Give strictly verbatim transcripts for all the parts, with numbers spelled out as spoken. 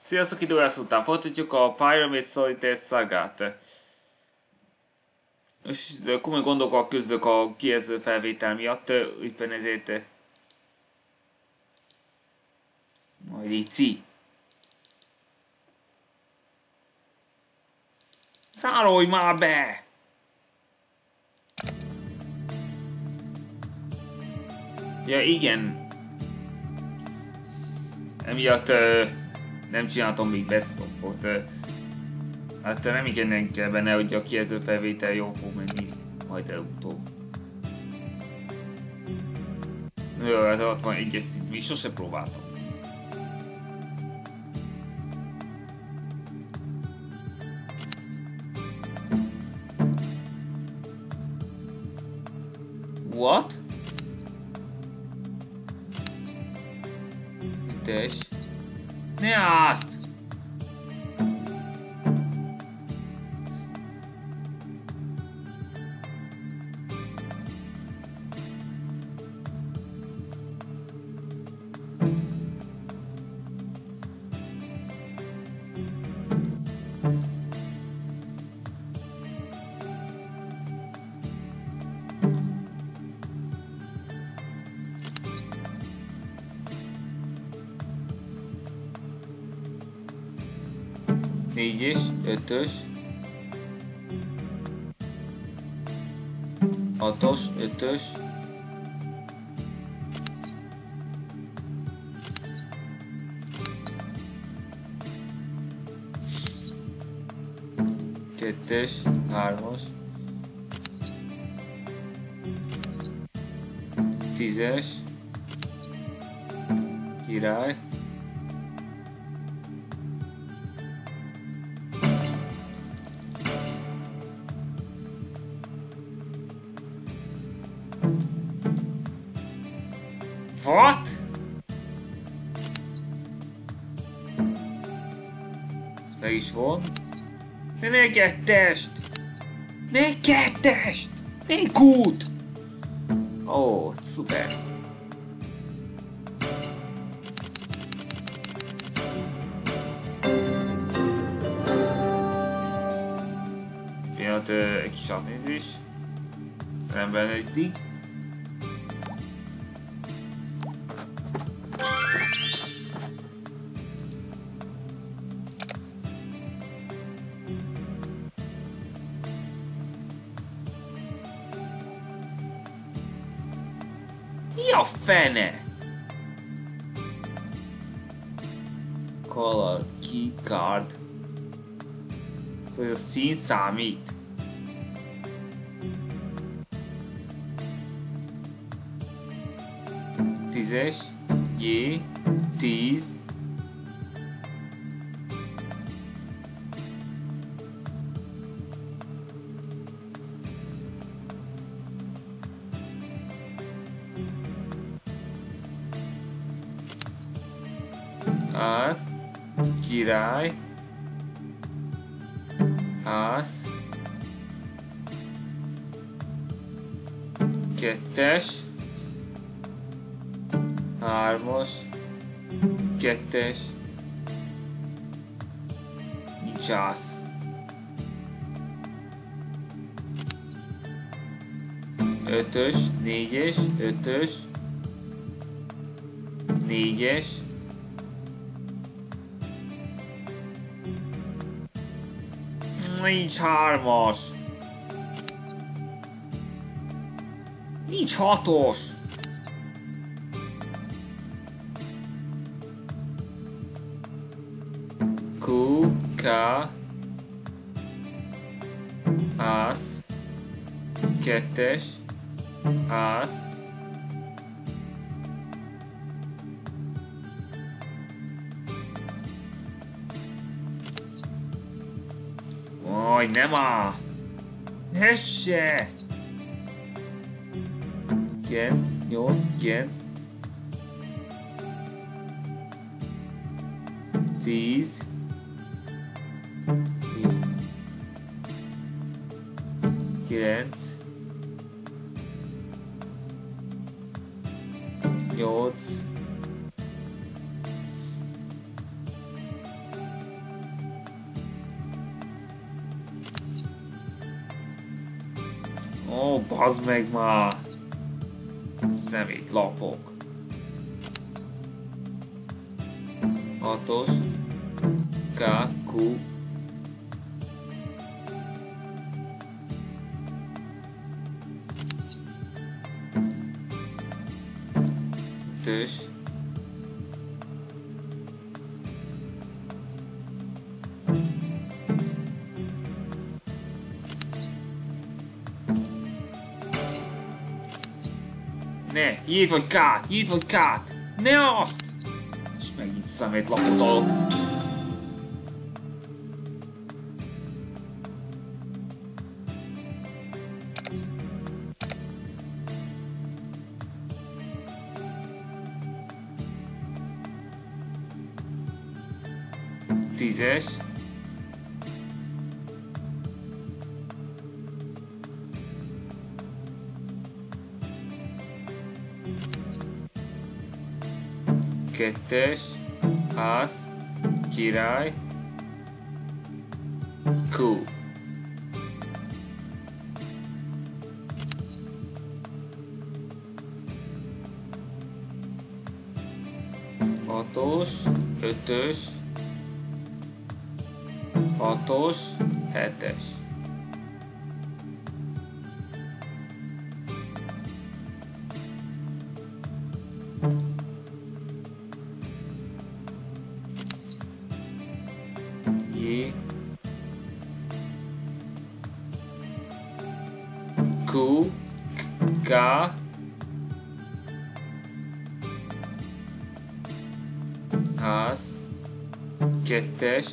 Sziasztok, időjász után folytatjuk a Pyramid Solitaire Sagát. És komoly gondokkal küzdök a kijelző felvétel miatt, éppen ezért... Majd így. Szárolj már be! Ja igen. Emiatt uh, nem csináltam még bestopot. Uh, hát nem igen kell benne, hogy a kijelző felvétel jól fog menni majd előbb-utóbb. Jó, hát ott van egyes szint, még sose próbáltam. What? Tess. Ne azt! Négyes, ötös, hatos, ötös, kettes, hármas, tízes, király. What? Ez meg is van. De ne kettest! Ne kettest! Ne kút! Ó, oh, szuper! Pillanat, egy kis átnézés. Rendben eddig. Mi a fene? Color, key card. Szóval ez a szín számít. Tízes, J, tíz. Az, király, az, kettes, hármas, kettes, nincs az. Ötös, négyes, ötös, négyes, nincs hármas. Nincs hatos. Q, K, az, kettes, az, Oj, nem áll! Hesse! Kilenc, nyolc, kilenc, tíz, kilenc, nyolc, Ó, bazd meg már! Szemét lapok. Hatos. K, Q. Ötös. Ne, jét vagy kát, jét vagy kát! Ne azt! És megint szemét lapot alak. Tízes. Kettes. Ász. Király. Q. Hatos. Ötös. Hatos, hetes. J. Q. K. Ász. Kettes.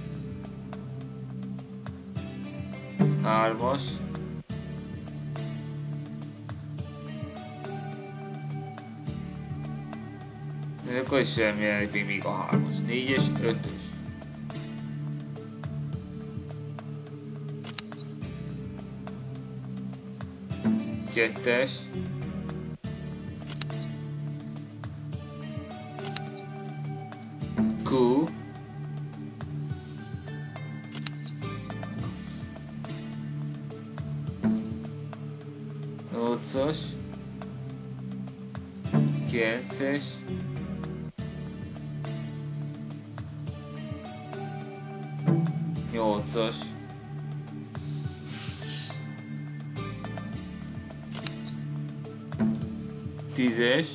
Hármas. De akkor is remélem, még a hármas. Négyes, ötös. Kettes. Q. Nyolcas. Kilences. Nyolcas. Tízes.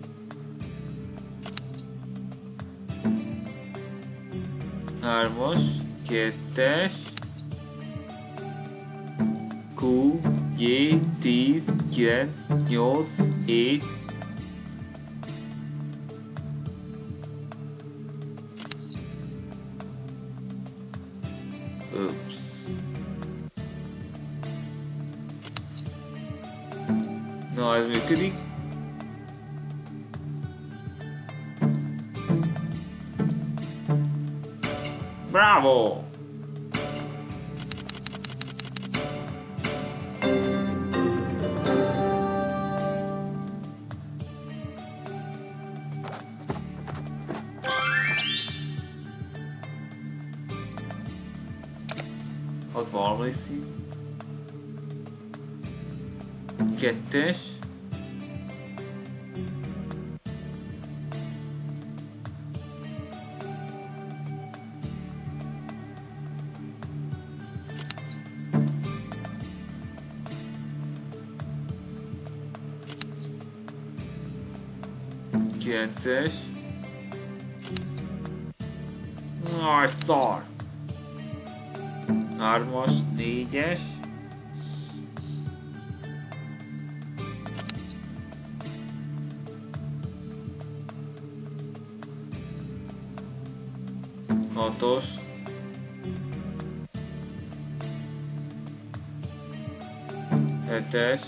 Hármas. Kettes. Q. J, tíz, kilenc, nyolc, hét. Ups. Na, ez működik. Bravo! hatvanharmadik szín. Kettes. Kilences. Aj, szar! Hármas, négyes. Hatos. Hetes.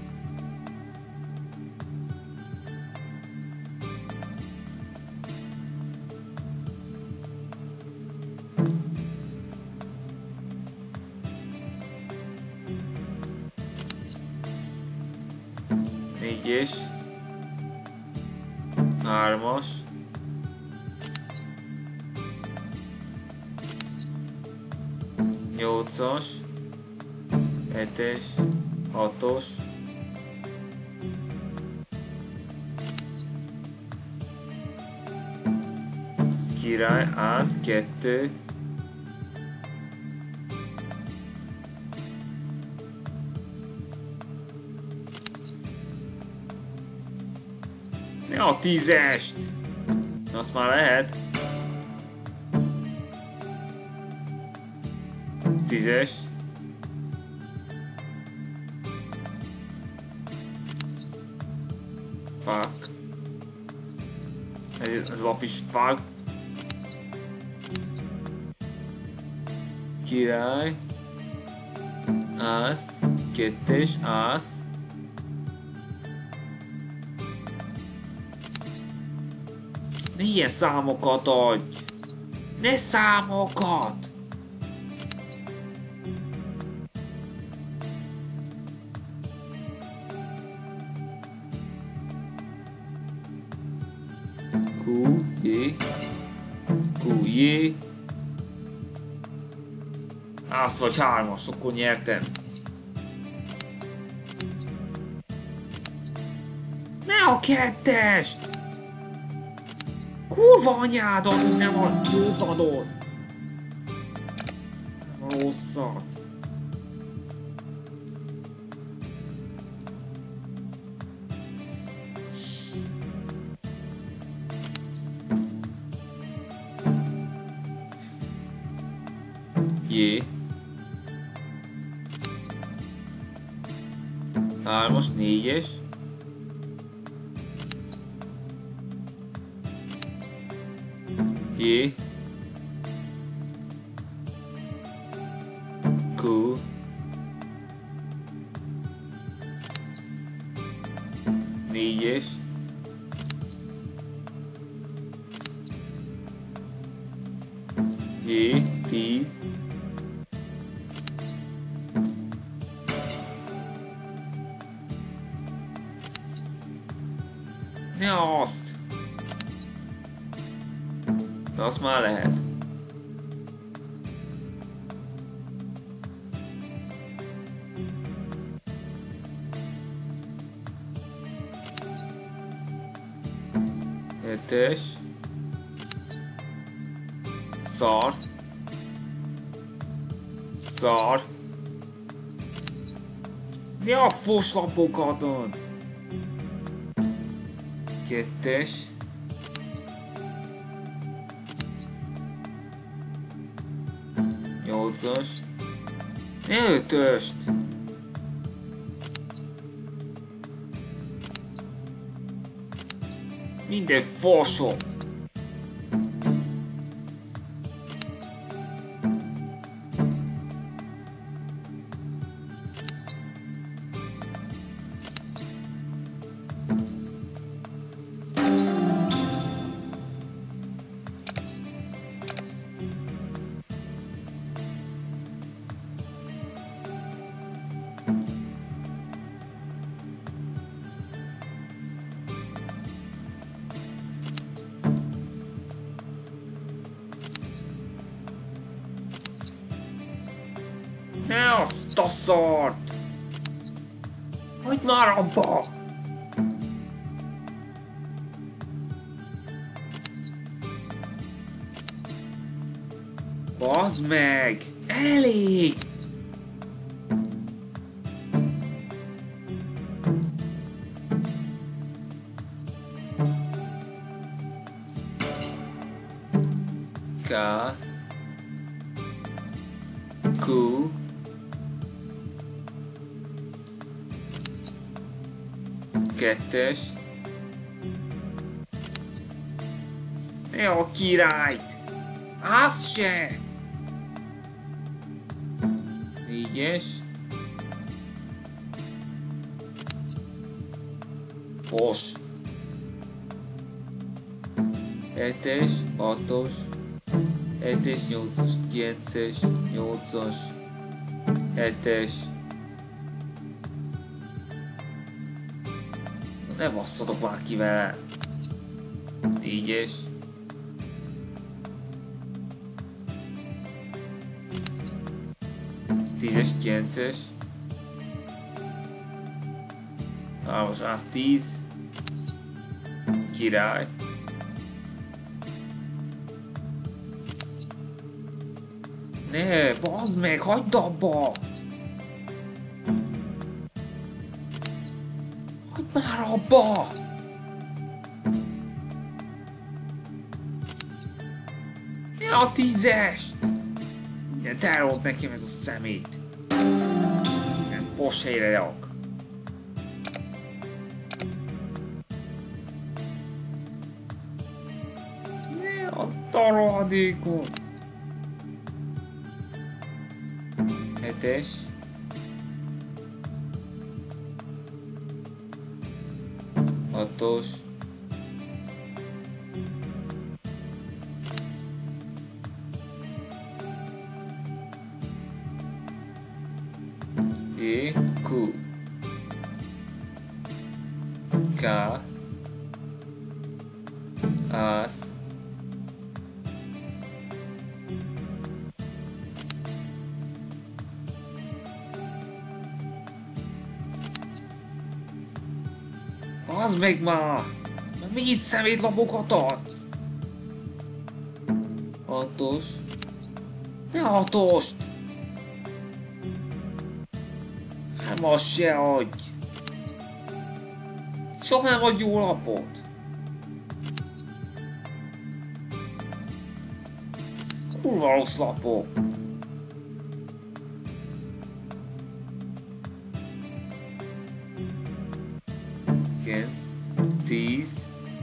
Négyes. Hármas. Nyolcas. Hetes. hatos. Király, az, kettő. Ne a tízest! Azt már lehet. Tízes. Fuck. Ez, ez lap is fuck. Király. Az. Kettes. Az. Ne ilyen számokat adj! Ne számokat! Q, J, Q, J. Az vagy hármas, akkor nyertem. Ne a kettest! Kurva anyádon, hogy nem a jót adod! Nem a rosszat. Jé. Hármas, négyes. Jé. Q. Négyes. Jé. Tíz. Ne azt! De azt már lehet. Hetes. Szar. Szar. Ne a foslapokat ad! Kettes. Nyolcas. Ne ötöst! Minden fosok! Ne azt a szart! Hagyd már abba! Bazd meg! Elég! K Q Kettes. Ne a királyt! Az se! Négyes. Fos. Hetes, hatos. Hetes, nyolcas, kilences, nyolcas. Hetes. Ne basszatok már ki vele! Négyes. Tízes, kilences. Most az tíz. Király. Ne, bazd meg, hagyd abba! Hagyd már abba! Ne a tízest! Ilyen elrolt nekem ez a szemét. Nem fos helyre rak. Ne, azt a rohadékot! Hetes. Hatos. E, Q. K. Az. Az meg már! Megint szemétlapokat adsz! Hatos. Ne hatost! Hármas se adj! Soha nem adj jó lapot! Ez kurva rossz lapok! Kilenc, tíz.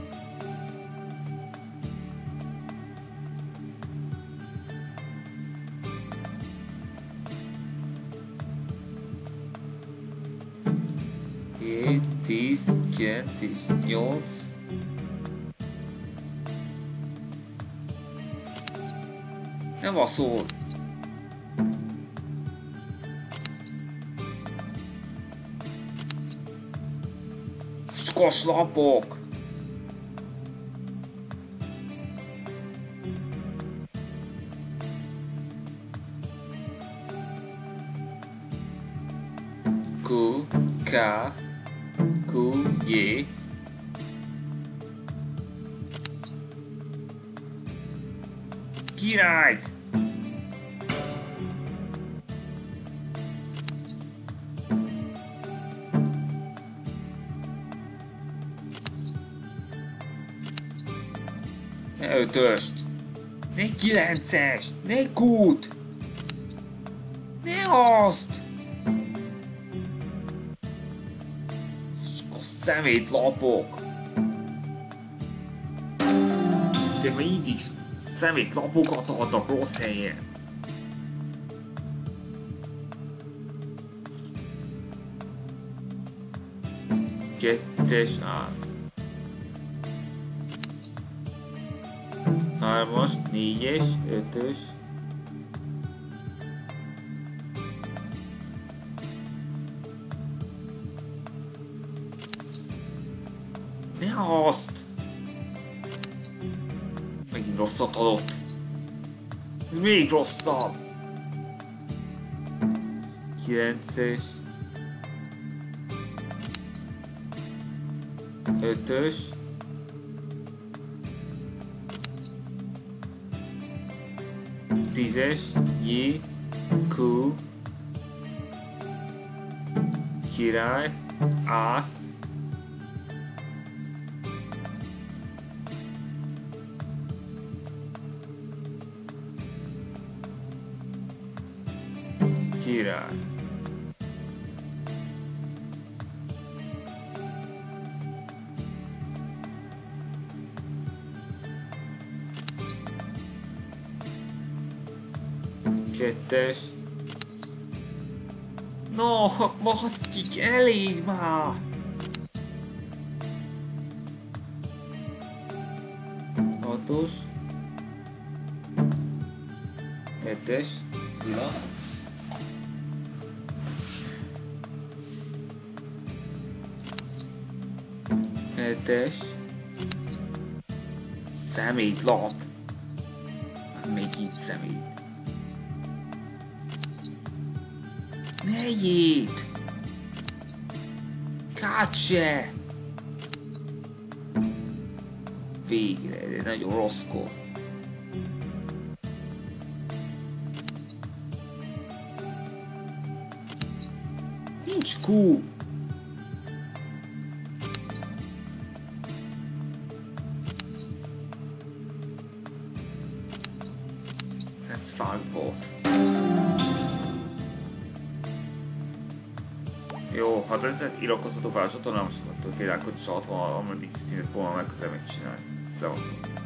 Hét, tíz, kilenc és nyolc. Nem baszol! Koslapok! Q, K, Q, J. Királyt! Ne ötöst! Ne kilencest! Ne kút! Ne azt! A szemétlapok! De mindig szemétlapokat adnak rossz helyen! Kettes ász. Hármas, négyes, ötös. Ne azt! Megint rosszat adott. Ez még rosszabb. Kilences. Ötös. Tízes, J, Q, király, ász, király. Kettes. No, baszkik, elég már! Hatos. Hetes. Pila. Hetes. Szemétlap. Még így szemét. Ne jét! Kácse! Végre, egy nagyon rossz kor. Nincs kú! Ez fag volt. Jó, hát ezzel iratkozzatok fel a csatornámra, és akkor királykodni, és hatvan, ameddig színet volna megközelebb megcsinálni. Szevasztok!